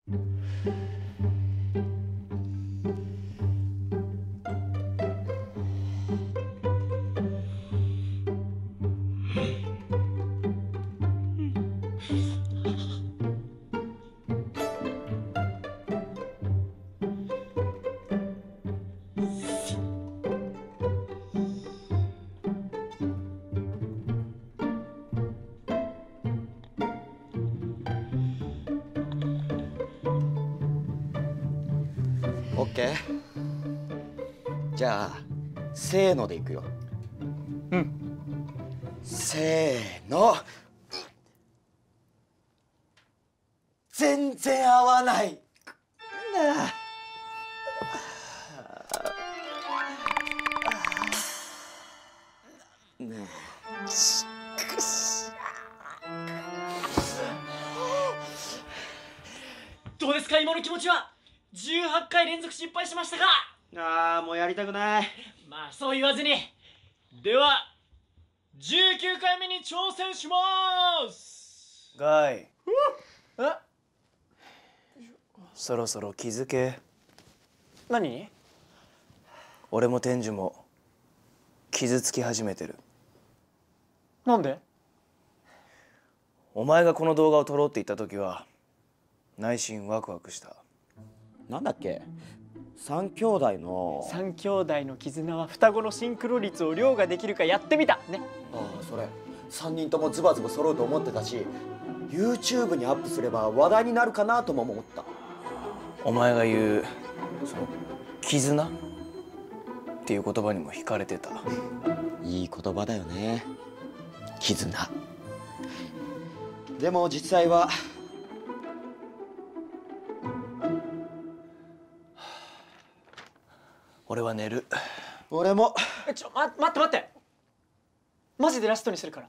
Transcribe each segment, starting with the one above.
オッケー。じゃあせーのでいくよ。 うん。 せーの。全然合わない。なあ。ねえ。 どうですか、今の気持ちは。18回連続失敗しましたか。 ああ、もうやりたくない。 まあそう言わずに、では19回目に挑戦します。 ガイ、そろそろ気づけ。何に？俺も天寿も傷つき始めてる。なんで？お前がこの動画を撮ろうって言った時は内心ワクワクした。 なんだっけ、三兄弟の絆は双子のシンクロ率を凌駕できるかやってみたね。 ああ、それ3人ともズバズバ揃うと思ってたし、 YouTube にアップすれば話題になるかなとも思った。 お前が言うその絆っていう言葉にも惹かれてた。 いい言葉だよね、絆。でも実際は俺は寝る。 俺も。 待って、マジでラストにするから。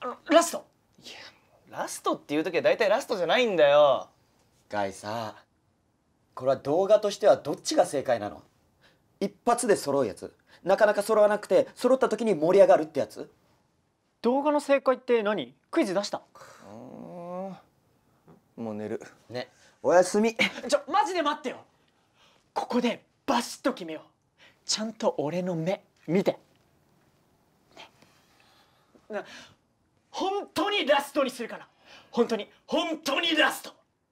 ラスト。いや、ラストっていう時は大体ラストじゃないんだよ。 ガイさ、これは動画としてはどっちが正解なの？一発で揃うやつ、なかなか揃わなくて揃った時に盛り上がるってやつ？ 動画の正解って何？クイズ出した？もう寝るね。おやすみ。 マジで待ってよ。ここでバシッと決めよう。ちゃんと俺の目見て、ね、本当にラストにするから。本当にラスト。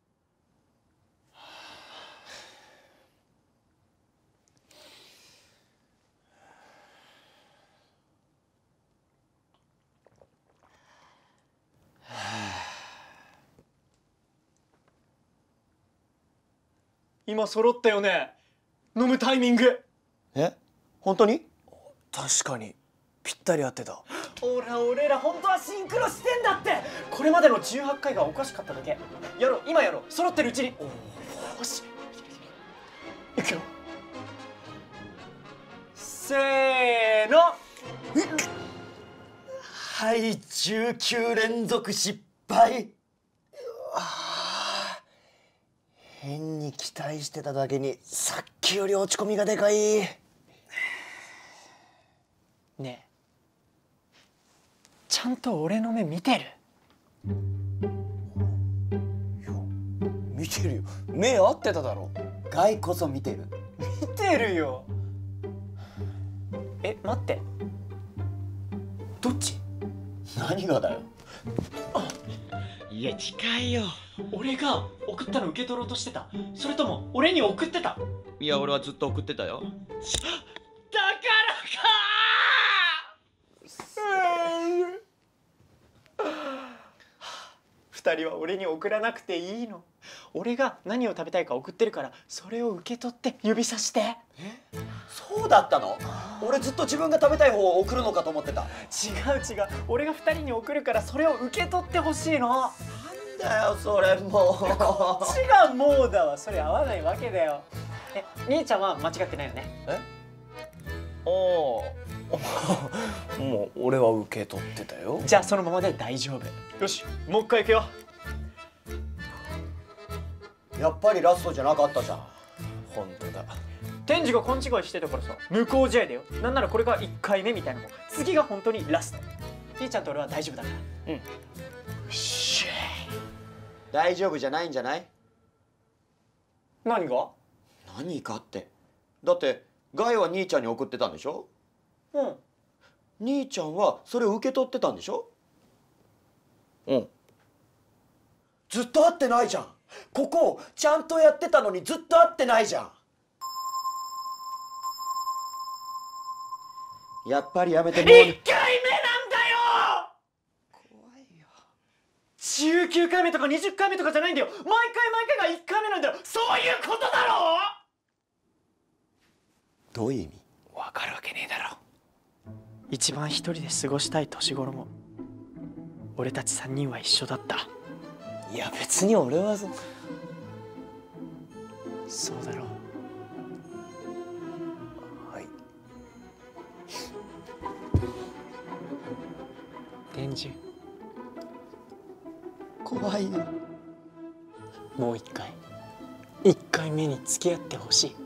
今揃ったよね、飲むタイミング。 え、本当に？ 確かにぴったり合ってた。俺ら本当はシンクロしてんだって。これまでの18回がおかしかっただけ。やろう、今やろう、揃ってるうちに。よし、いくよ。せーの。 はい、19連続失敗。変に期待してただけにさっきより落ち込みがでかい。 ねえ、ちゃんと俺の目見てる？ 見てるよ。目合ってただろ。ガイこそ見てる。 見てるよ。待って、どっち？ 何がだよ。 いや近いよ。俺が送ったの受け取ろうとしてた？それとも俺に送ってた？ いや、俺はずっと送ってたよ。 だからか。 2人は俺に送らなくていいの。俺が何を食べたいか送ってるから、それを受け取って指さして。 そうだったの？俺ずっと自分が食べたい方を送るのかと思ってた。 違う、俺が2人に送るから、それを受け取ってほしいの。 なんだよそれ、もう。 こっちがもうだわ。それ合わないわけだよ。兄ちゃんは間違ってないよね？ もう俺は受け取ってたよ。 じゃあそのままで大丈夫。よし、もう一回行くよ。 やっぱりラストじゃなかったじゃん。 本当だ。 天智が勘違いしてたからさ、無効試合だよ。なんならこれが1回目みたいなもん。次が本当にラスト。兄ちゃんと俺は大丈夫だから。よし。 大丈夫じゃないんじゃない？ 何が？ 何かって、だってガイは兄ちゃんに送ってたんでしょ。 うん。 兄ちゃんはそれを受け取ってたんでしょ。 うん。 ずっと会ってないじゃん。ここちゃんとやってたのにずっと会ってないじゃん。やっぱりやめてもう。 1回目なんだよ。 怖いよ。 19回目とか20回目とかじゃないんだよ。毎回が1回目なんだよ。そういうことだろ。 どういう意味？ わかるわけねえだろ。 一番一人で過ごしたい年頃も俺たち3人は一緒だった。 いや別に俺はそうだろう。 はい。 デンジ怖いよ。 もう1回目に付き合ってほし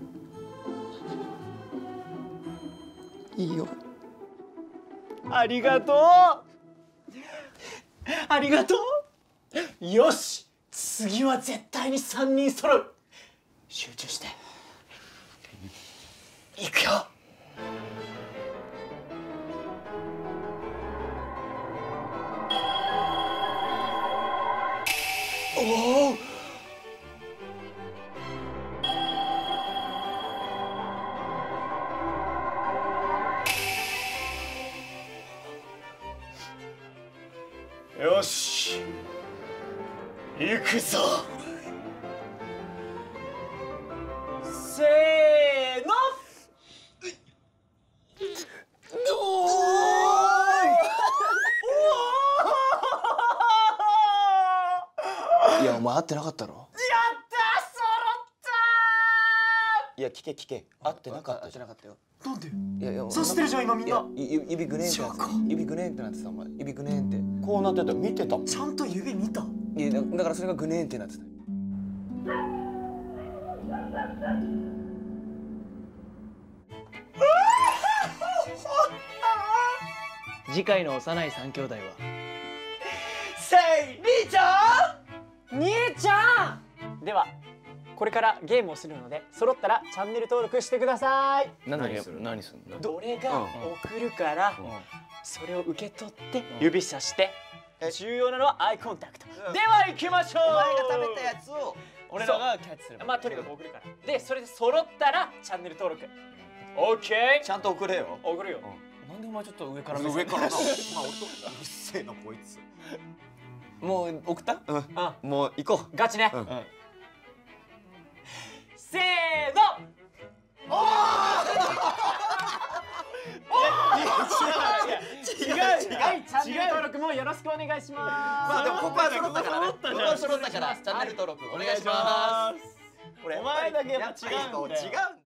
い。 いいよ。 ありがとう。ありがとう。よし、次は絶対に3人揃う。集中していくよ。 おお。 よし、行くぞ。せーの。 いやお前会ってなかったろ。 やったー、揃ったいや聞け聞け。会ってなかったじゃん。 なかったよ。 ー。なんで？ いやいや刺してるじゃん今みんな。 指グネーンってなってた。指グネーンってなってたお前。指グネーンって。 こうなってた。見てたもん。 ちゃんと指見た。 いやだからそれがグネーンってなってた。次回の幼い三兄弟はせい、兄ちゃん。兄ちゃん。ではこれからゲームをするので、揃ったらチャンネル登録してください。 何するの？ 俺が送るから、それを受け取って指さして、重要なのはアイコンタクト。では行きましょう。 お前が食べたやつを俺らがキャッチする。 まあとにかく送るから。でそれで揃ったらチャンネル登録。オッケー。 ちゃんと送れよ。 送るよ。 なんでお前ちょっと上から上からな。まあ音うるせえなこいつ。 もう送った？ もう行こう。 ガチね。 うんせーの。お違う。はい、チャンネル登録もよろしくお願いします。 まあでもここは揃ったからね。ここは揃ったからチャンネル登録お願いします。 お前だけやっぱ違うんだよ。 違う。